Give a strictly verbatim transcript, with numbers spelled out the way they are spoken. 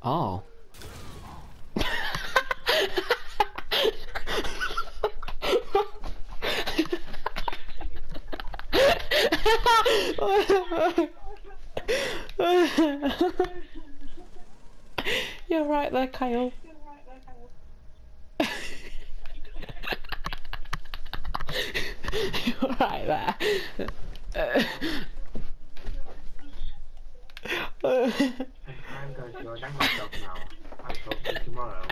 Oh. You're right there, Kyle. You're right there. I'm going to go down myself now. I'll talk to you tomorrow.